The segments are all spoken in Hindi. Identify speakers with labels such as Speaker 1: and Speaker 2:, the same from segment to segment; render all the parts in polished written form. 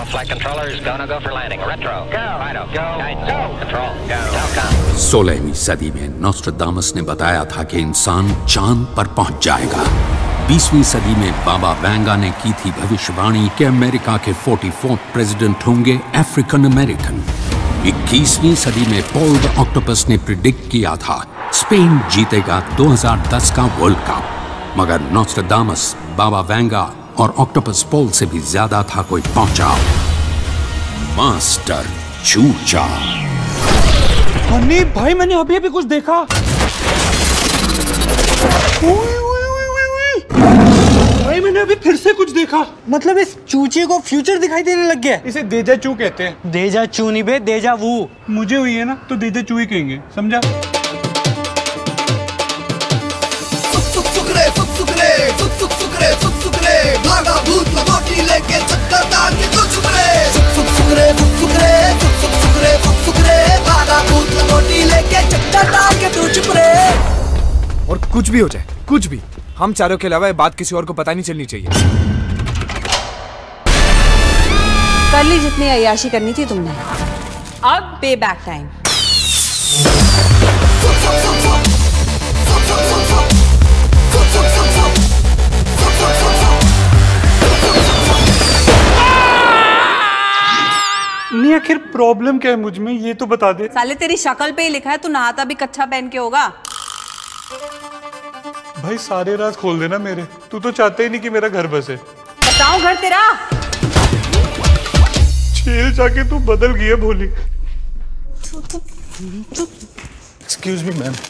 Speaker 1: flight controllers, go for landing. Retro, go. Fido, go. Guidance, go. Control, go. Telcom.
Speaker 2: 16वीं सदी में नॉस्ट्राडामस ने बताया था कि इंसान चांद पर पहुंच जाएगा। 20वीं सदी में बाबा वैंगा ने की थी भविष्यवाणी कि अमेरिका के 44th प्रेसिडेंट होंगे अफ्रीकन अमेरिकन। 21वीं सदी में पॉल द ऑक्टोपस ने प्रिडिक्ट किया था स्पेन जीतेगा 2010 का वर्ल्ड कप। मगर नॉस्ट्राडामस, बाबा वैंगा और ऑक्टोपस पॉल से भी ज्यादा था कोई पहुंचा। मास्टर चूचा।
Speaker 3: हनी भाई, मैंने अभी अभी कुछ देखा। भाई मैंने अभी फिर से कुछ देखा।
Speaker 4: मतलब इस चूचे को फ्यूचर दिखाई देने लग गया।
Speaker 3: इसे देजा चू कहते हैं।
Speaker 4: देजा चू नहीं बे, देजा वू।
Speaker 3: मुझे हुई है ना तो देजा चू ही कहेंगे, समझा?
Speaker 5: भागा भूत लंगोटी लेके चक्कर दार के तो चुप रे, भागा भूत लंगोटी लेके चक्कर दार के तो चुप रे।
Speaker 6: और कुछ भी हो जाए, कुछ भी, हम चारों के अलावा ये बात किसी और को पता नहीं चलनी चाहिए।
Speaker 7: कर ली जितनी अय्याशी करनी थी तुमने, अब पे बैक टाइम।
Speaker 3: नहीं, आखिर प्रॉब्लम क्या है मुझ में, ये तो बता दे।
Speaker 7: साले तेरी शक्ल पे ही लिखा है तू नहाता भी कच्छा पहन के होगा।
Speaker 3: भाई सारे राज खोल देना मेरे, तू तो चाहता ही नहीं कि मेरा घर बसे।
Speaker 7: बताऊं घर तेरा?
Speaker 3: छेल जाके तू बदल गई है भोली। Excuse me ma'am.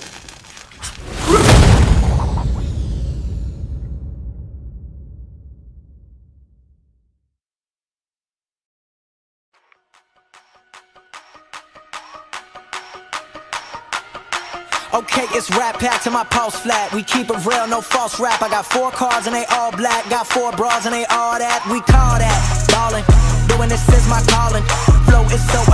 Speaker 5: Okay, it's rap pack to my pulse flat. We keep it real, no false rap. I got 4 cars and they all black. Got 4 bras and they all that. We call that ballin'. Doing this is my calling. Flow is so